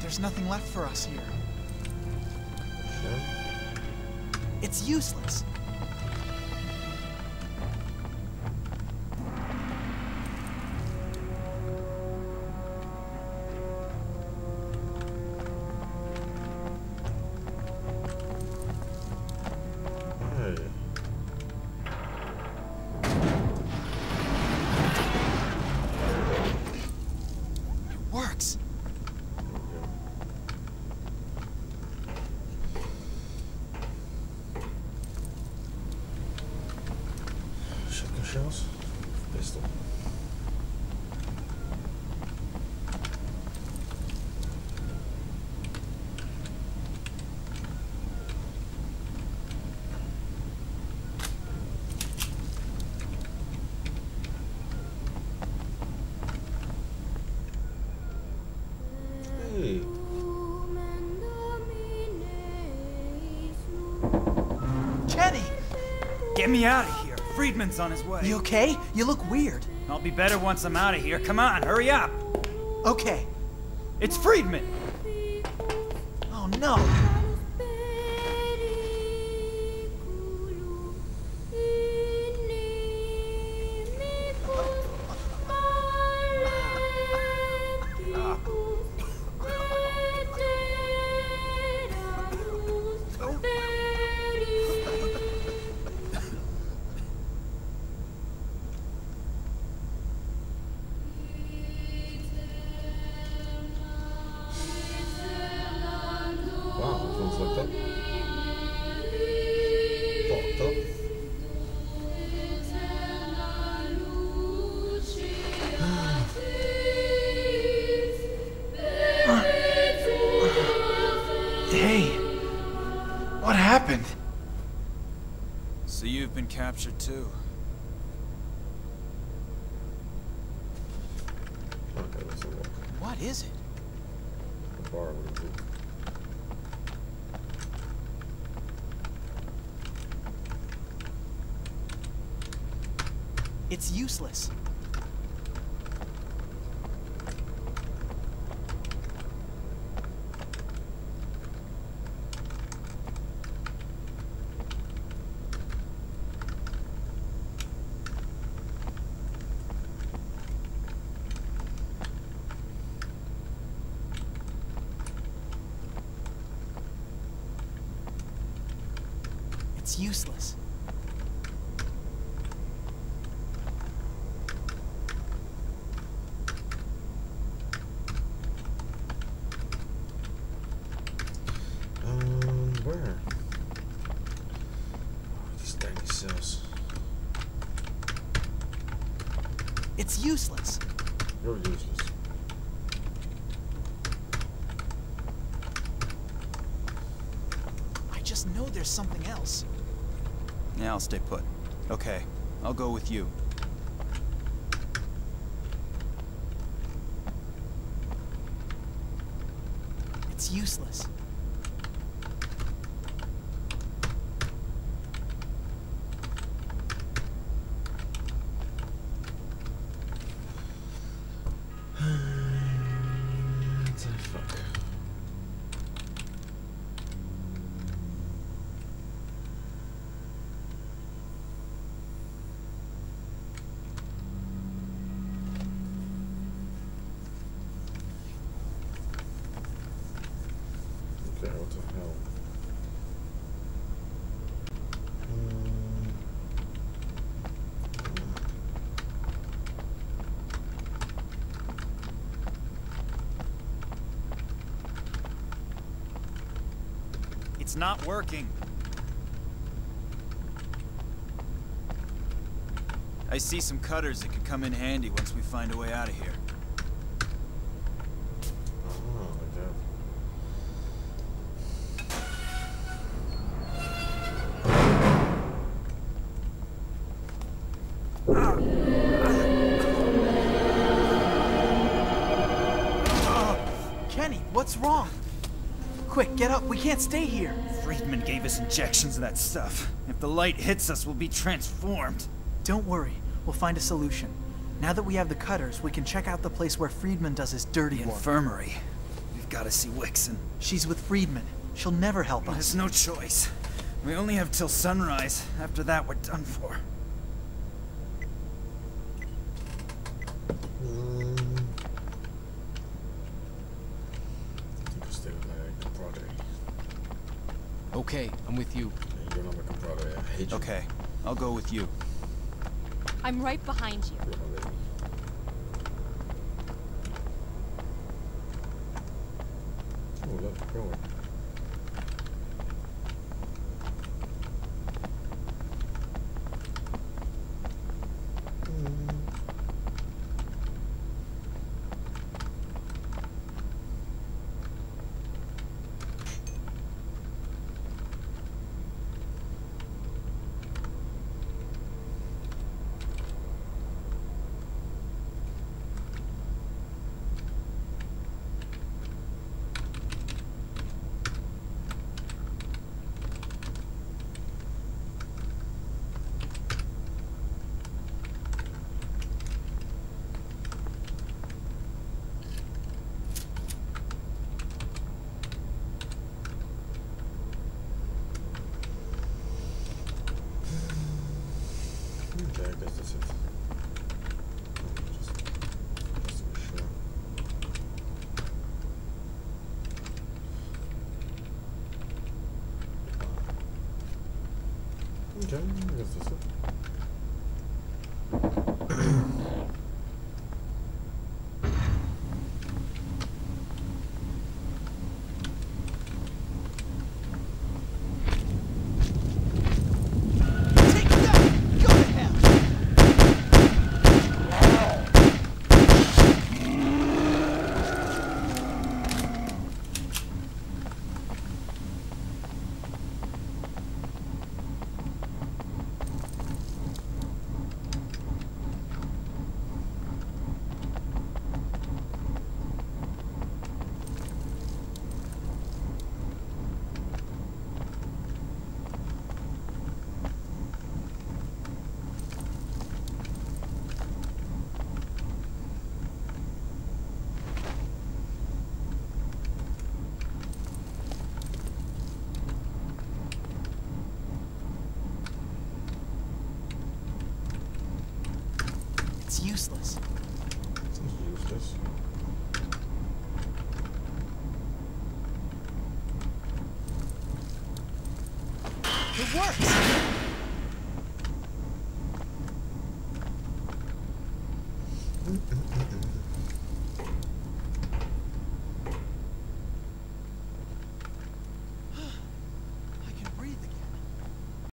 There's nothing left for us here. Sure. It's useless. Shells? Pistol. Hey. Kenny! Get me out of here. Friedman's on his way. You okay? You look weird. I'll be better once I'm out of here. Come on, hurry up. Okay. It's Friedman. Oh no. Like that. Fucked up. Hey, what happened? So you've been captured too. Okay, let's look. What is it? The bar would be. It's useless. It's useless. Where? Oh, these tiny cells. It's useless. You're useless. I just know there's something else. Yeah, I'll stay put. Okay, I'll go with you. It's useless. Okay, what the hell? It's not working. I see some cutters that could come in handy once we find a way out of here. Oh, like that. Kenny, what's wrong? Quick, get up. We can't stay here. Friedman gave us injections of that stuff. If the light hits us, we'll be transformed. Don't worry. We'll find a solution. Now that we have the cutters, we can check out the place where Friedman does his dirty The work. infirmary. We've gotta see Wixon. She's with Friedman. She'll never help us. There's no choice. We only have till sunrise. After that, we're done for. Okay, I'm with you. Okay, I'll go with you. I'm right behind you. Oh, look, going. Okay, I guess that's it. Just to be sure. Okay, I guess that's it. It's useless. It's useless. It works!